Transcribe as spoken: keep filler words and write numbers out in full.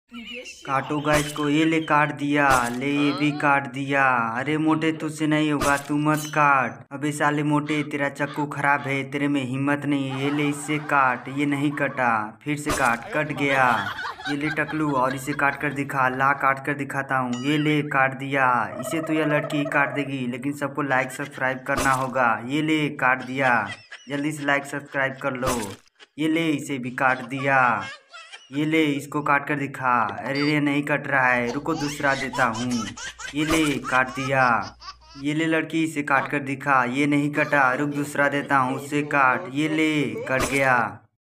काटो गाइस को, ये ले काट दिया, ले ये भी काट दिया। अरे मोटे तुझसे नहीं होगा, तू मत काट। अबे साले मोटे, तेरा चाकू खराब है, तेरे में हिम्मत नहीं है। ये ले इससे काट, ये नहीं कटा, फिर से काट, कट गया। ये ले टकलू, और इसे काट कर दिखा, ला काट कर दिखाता हूँ। ये ले काट दिया। इसे तो यह लड़की काट देगी, लेकिन सबको लाइक सब्सक्राइब करना होगा। ये ले काट दिया, जल्दी से लाइक सब्सक्राइब कर लो। ये ले इसे भी काट दिया। ये ले इसको काट कर दिखा। अरे ये नहीं कट रहा है, रुको दूसरा देता हूँ। ये ले काट दिया। ये ले लड़की, इसे काट कर दिखा, ये नहीं कटा, रुक दूसरा देता हूँ, उसे काट। ये ले कट गया।